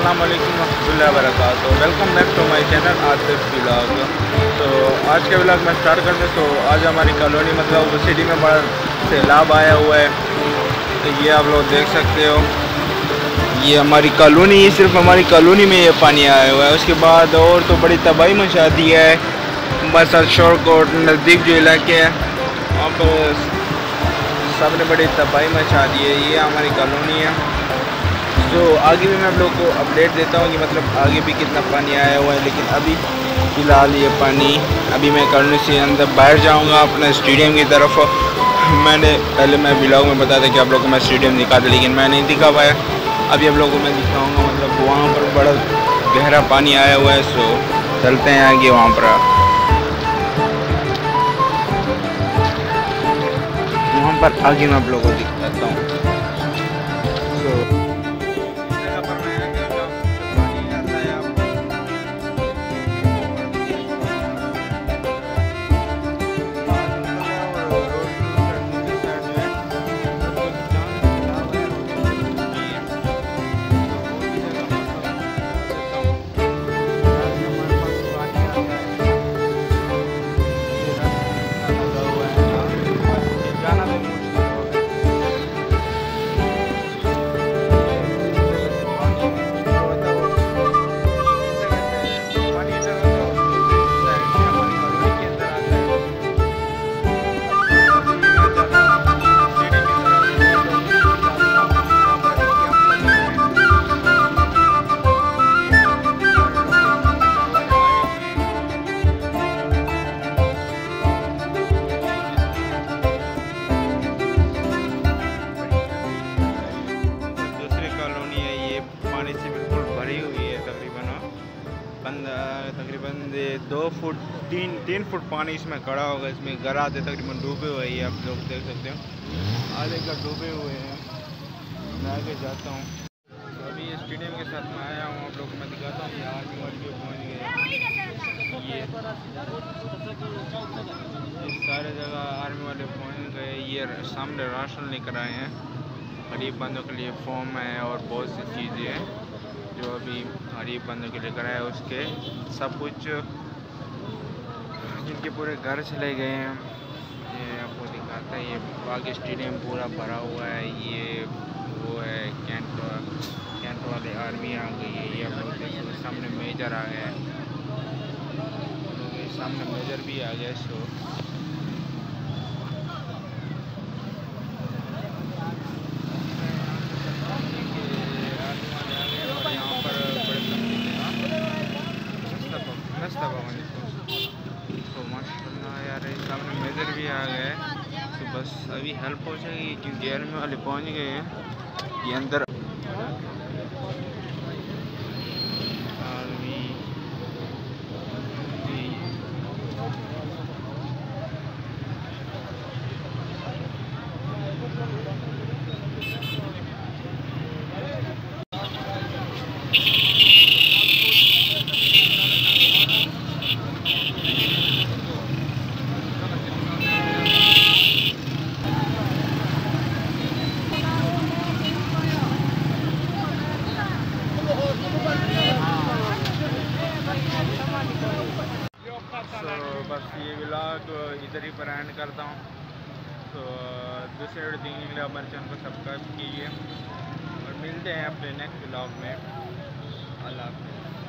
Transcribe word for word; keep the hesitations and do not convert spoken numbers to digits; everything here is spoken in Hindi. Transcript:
अस्सलाम वालेकुम रहमतुल्लाहि व बरकातुहू। Welcome back to my channel Atif vlog. तो आज का व्लॉग मैं स्टार्ट करते हैं। तो आज हमारी कॉलोनी मतलब सिटी में बड़ा सैलाब आया हुआ है। तो ये आप लोग देख सकते हो, ये हमारी कॉलोनी, सिर्फ हमारी कॉलोनी में ये पानी आया हुआ है। उसके बाद और तो बड़ी तबाही मचा दी है। बस शोरकोट नज़दीक जो इलाके है वहाँ पर सब ने बड़ी तबाही मचा दी है। ये हमारी कॉलोनी है। तो आगे भी मैं आप लोगों को अपडेट देता हूँ कि मतलब आगे भी कितना पानी आया हुआ है। लेकिन अभी फ़िलहाल ये पानी, अभी मैं कॉलोनी से अंदर बाहर जाऊँगा अपने स्टेडियम की तरफ। मैंने पहले मैं व्लॉग में बताया था कि आप लोगों को मैं स्टेडियम दिखा था, लेकिन मैं नहीं दिखा पाया। अभी आप लोगों को मैं दिखाऊँगा, मतलब वहाँ पर बड़ा गहरा पानी आया हुआ है। सो चलते हैं आगे वहाँ पर, वहाँ पर आगे मैं आप लोगों को दिखाता हूँ। तकरीबन दो फुट तीन तीन फुट पानी इसमें खड़ा होगा। इसमें घर आते तकरीबन डूबे हुए हैं, आप लोग देख सकते हो आधे घर डूबे हुए हैं। मैं आगे जाता हूँ। तो अभी ये स्टेडियम के साथ मैं आया हूँ, आप लोग को मैं दिखाता हूँ। ये आर्मी वाले जो पहुँच गए, ये इस सारे जगह आर्मी वाले पहुँच गए। ये सामने राशन लेकर आए हैं, गरीब बंदों के लिए फॉर्म है और बहुत सी चीज़ें हैं जो अभी गरीब बंदों के लेकर आए। उसके सब कुछ जिनके पूरे घर चले गए हैं, ये आपको दिखाता है। ये बाकी स्टेडियम पूरा भरा हुआ है। ये वो है कैंट कैंट वाले आर्मी आ गई है। ये आप लोग देख सकते, सामने मेजर आ गया है, सामने मेजर भी आ गया। सो तो माशाल्लाह यार, सामने मेजर भी आ गए। तो बस अभी हेल्प हो जाएगी क्योंकि आर्मी वाले पहुंच गए हैं। ये अंदर आर्मी तो बस ये व्लॉग इधर ही पर एंड करता हूँ। तो दूसरे वीडियो देखने के लिए हमारे चैनल को सब्सक्राइब कीजिए और मिलते हैं अपने नेक्स्ट व्लॉग में। अल्लाह हाफ़िज़।